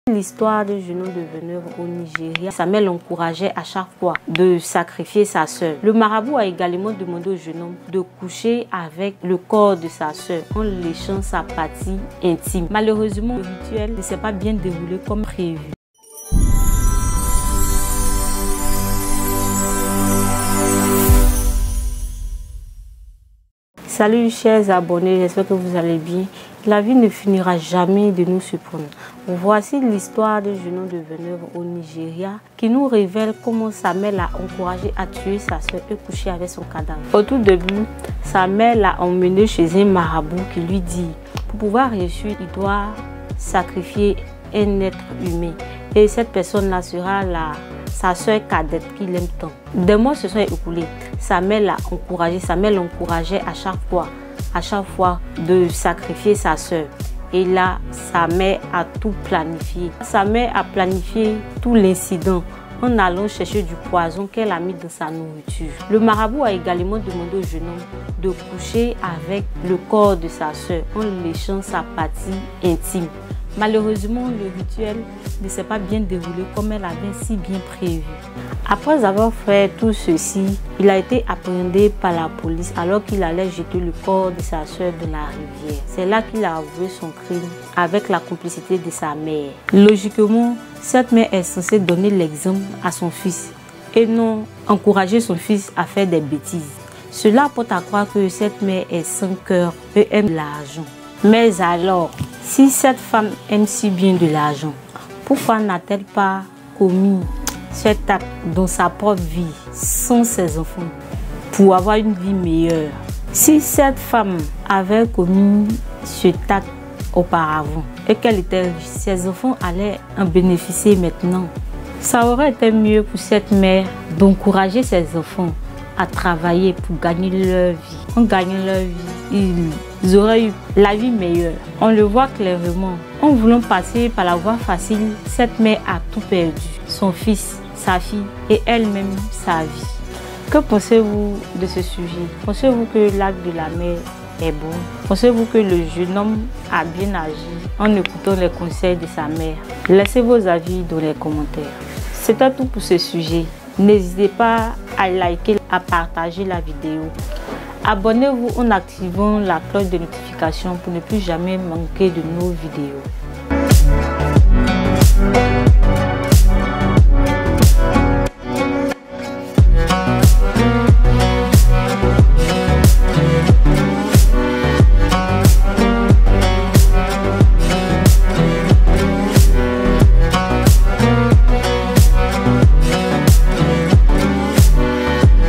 L'histoire du jeune homme de Veneur au Nigeria, Samuel l'encourageait à chaque fois de sacrifier sa sœur. Le marabout a également demandé au jeune homme de coucher avec le corps de sa sœur en léchant sa partie intime. Malheureusement, le rituel ne s'est pas bien déroulé comme prévu. Salut chers abonnés, j'espère que vous allez bien. La vie ne finira jamais de nous surprendre. Voici l'histoire du jeune homme de Veneur au Nigeria qui nous révèle comment Samuel l'a encouragé à tuer sa soeur et coucher avec son cadavre. Au tout début, Samuel l'a emmené chez un marabout qui lui dit pour pouvoir réussir, il doit sacrifier un être humain. Et cette personne-là sera sa soeur cadette qu'il aime tant. Des mois se sont écoulés. Samuel l'a encouragé. Samuel l'encourageait à chaque fois de sacrifier sa soeur. Et là, sa mère a tout planifié. Sa mère a planifié tout l'incident en allant chercher du poison qu'elle a mis dans sa nourriture. Le marabout a également demandé au jeune homme de coucher avec le corps de sa soeur en léchant sa partie intime. Malheureusement, le rituel ne s'est pas bien déroulé comme elle avait si bien prévu. Après avoir fait tout ceci, il a été appréhendé par la police alors qu'il allait jeter le corps de sa soeur dans la rivière. C'est là qu'il a avoué son crime avec la complicité de sa mère. Logiquement, cette mère est censée donner l'exemple à son fils et non encourager son fils à faire des bêtises. Cela porte à croire que cette mère est sans cœur et aime l'argent. Mais alors, si cette femme aime si bien de l'argent, pourquoi n'a-t-elle pas commis cet acte dans sa propre vie, sans ses enfants, pour avoir une vie meilleure? Si cette femme avait commis cet acte auparavant et qu'elle était riche, ses enfants allaient en bénéficier maintenant. Ça aurait été mieux pour cette mère d'encourager ses enfants à travailler pour gagner leur vie. En gagnant leur vie, ils auraient eu la vie meilleure. On le voit clairement. En voulant passer par la voie facile, cette mère a tout perdu. Son fils, sa fille et elle-même sa vie. Que pensez-vous de ce sujet? Pensez-vous que l'acte de la mère est bon? Pensez-vous que le jeune homme a bien agi en écoutant les conseils de sa mère? Laissez vos avis dans les commentaires. C'était tout pour ce sujet. N'hésitez pas à liker, à partager la vidéo. Abonnez-vous en activant la cloche de notification pour ne plus jamais manquer de nos vidéos.